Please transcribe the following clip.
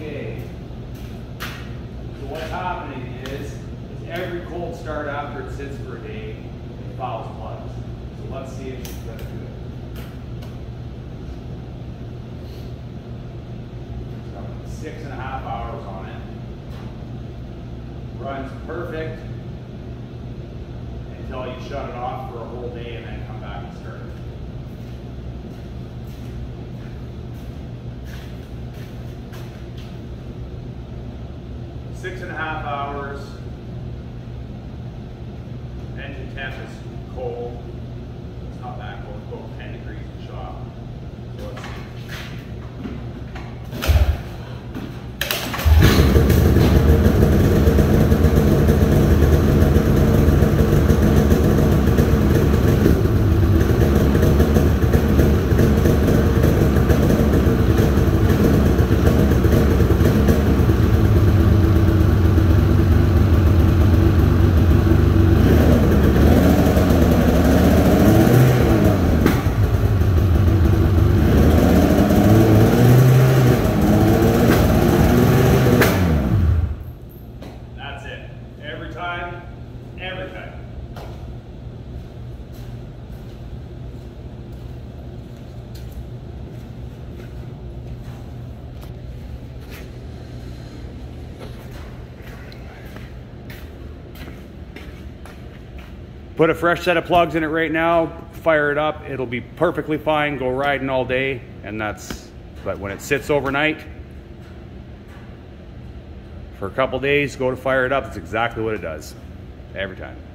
Okay. So what's happening is every cold start after it sits for a day, it fouls plugs. So let's see if she's going to do it. It's got 6.5 hours on it. Runs perfect until you shut it off for a whole day and then come back and start it. Six and a half hours. Engine temp is cold. It's not that cold. It's about 10 degrees in the shop. So let's see. Every time, every time. Put a fresh set of plugs in it right now, fire it up, it'll be perfectly fine, go riding all day, and but when it sits overnight, for a couple days, go to fire it up, it's exactly what it does, every time.